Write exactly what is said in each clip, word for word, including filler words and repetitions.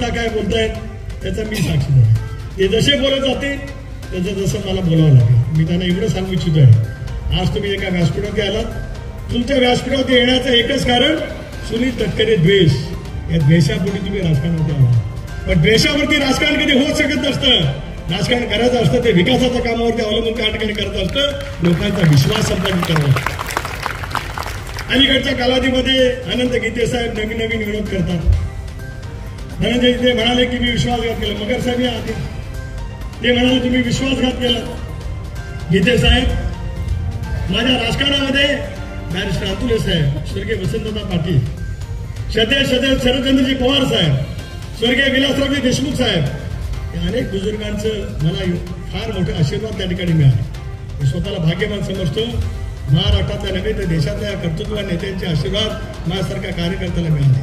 आता काय बोलतायत त्याचा मी साक्षीदार आहे. ते जसे बोलत जाते त्याचं जसं मला बोलावं लागेल. मी त्यांना एवढं सांगू इच्छितो आहे, आज तुम्ही एका व्यासपीठावरती आलात. तुमच्या व्यासपीठावरती येण्याचं एकच कारण सुनील तटकरे द्वेष. या द्वेषापोटी तुम्ही राजकारणावरती आला, पण द्वेषावरती राजकारण कधी होऊ शकत नसतं. राजकारण करायचं असतं ते विकासाच्या कामावरती अवलंबून त्या ठिकाणी करत असतं, लोकांचा विश्वास संपादित करावा. अलीकडच्या कालावधीमध्ये अनंत गीते साहेब नवीन नवीन विरोध करतात. धनंजय गीते म्हणाले की मी विश्वासघात केला. मगर साहेब या आधी ते म्हणाले तुम्ही विश्वासघात केला. गीते साहेब माझ्या राजकारणामध्ये बॅरिस्टर अतुल साहेब, स्वर्गीय वसंतदादा पाटील, सदैव सदैव शरदचंद्रजी पवार साहेब, स्वर्गीय विलासरावजी देशमुख साहेब, या अनेक बुजुर्गांचं मला फार मोठे आशीर्वाद त्या ठिकाणी मिळाले. मी स्वतःला भाग्यवान समजतो. महाराष्ट्रातल्या नव्हे तर देशातल्या कर्तृत्ववान नेत्यांचे आशीर्वाद माझ्यासारख्या कार्यकर्त्याला मिळाले.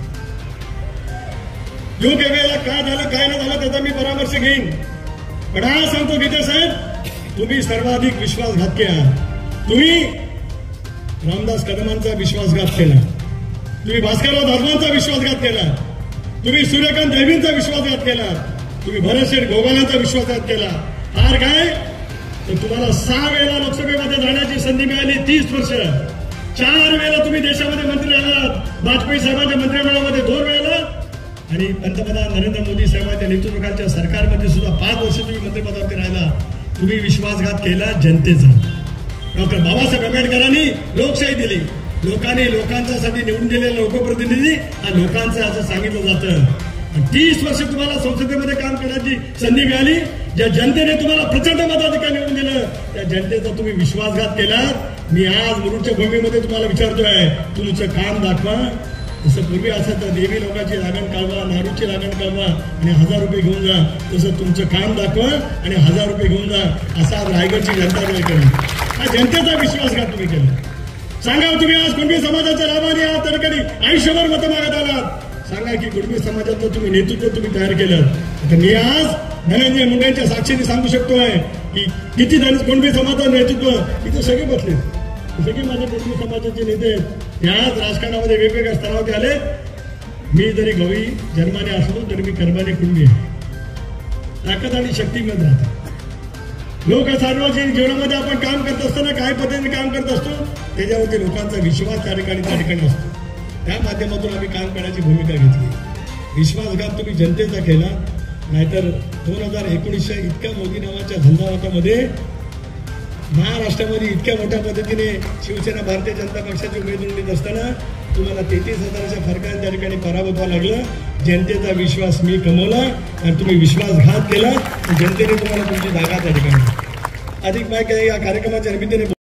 योग्य वेळेला काय झालं काय न झालं त्याचा मी परामर्श घेईन. पण आज सांगतो गीते साहेब, तुम्ही सर्वाधिक विश्वासघात केला. तुम्ही रामदास कदमांचा विश्वासघात केला, तुम्ही भास्करराव धर्मांचा विश्वासघात केला, तुम्ही सूर्यकांत दैवींचा विश्वासघात केला, तुम्ही भरतशेठ गोगालांचा विश्वासघात केला. फार काय तर तुम्हाला सहा वेळा लोकसभेमध्ये जाण्याची संधी मिळाली. तीस वर्ष चार वेळेला तुम्ही देशामध्ये मंत्री आलात. वाजपेयी साहेबांच्या मंत्रिमंडळामध्ये दोन वेळेला आणि पंतप्रधान नरेंद्र मोदी साहेबांच्या नेतृत्वाखालच्या सरकारमध्ये सुद्धा पाच वर्ष तुम्ही मंत्रिपदावरती राहिला. तुम्ही विश्वासघात केला जनतेचा. डॉक्टर बाबासाहेब आंबेडकरांनी लोकशाही दिली. लोकांनी लोकांच्यासाठी निवडून दिलेले लोकप्रतिनिधी हा लोकांचं असं सांगितलं जातं. तीस वर्ष तुम्हाला संसदेमध्ये काम करण्याची संधी मिळाली. ज्या जनतेने तुम्हाला प्रचंड मताधिकार निवडून दिलं त्या जनतेचा तुम्ही विश्वासघात केला. मी आज मुरुडच्या भूमीमध्ये तुम्हाला विचारतोय, तुमचं काम दाखवा. जसं पूर्वी असं तर देवी लोकांची लागण कळवा, नारूची लागण कळवा आणि हजार रुपये घेऊन जा, तसं तुमचं काम दाखवा आणि हजार रुपये घेऊन जा. असा रायगडची जनता करेल. हा जनतेचा विश्वासघात तुम्ही केला. सांगा तुम्ही आज कुणबी समाजाच्या लाभाने आहात त्या ठिकाणी आयुष्यभर मतं मागत आलात. सांगा की कुणबी समाजाचं तुम्ही नेतृत्व तुम्ही तयार केलं. तर मी आज धनंजय मुंडेंच्या साक्षीने सांगू शकतोय की किती जण कुणबी समाजाचं नेतृत्व इथे सगळे बसले, सगळे माझे कुणबी समाजाचे नेते याच राजकारणामध्ये वेगवेगळ्या स्तरावरती आले. मी जरी गवळी जन्माने असलो तरी मी कर्माने कुणबी आहे. ताकद आणि शक्तीमध्ये राहतो. लोक सार्वजनिक जीवनामध्ये आपण काम करत असताना काय पद्धतीने काम करत असतो त्याच्यावरती लोकांचा विश्वास त्या ठिकाणी त्या ठिकाणी असतो. त्या माध्यमातून आम्ही काम करण्याची भूमिका घेतली. विश्वासघात तुम्ही जनतेचा केला. नाहीतर दोन हजार एकोणीसच्या इतक्या मोदी नावाच्या झंझावातामध्ये महाराष्ट्रामध्ये इतक्या मोठ्या पद्धतीने शिवसेना भारतीय जनता पक्षाची उमेदवारी देत असताना तुम्हाला तेहतीस हजाराच्या फरकाने त्या ठिकाणी पराभूत व्हावं लागलं. जनतेचा विश्वास मी कमवला आणि तुम्ही विश्वासघात केला. जनतेने तुम्हाला तुमची जागा त्या ठिकाणी. अधिक माहिती या कार्यक्रमाच्या निमित्ताने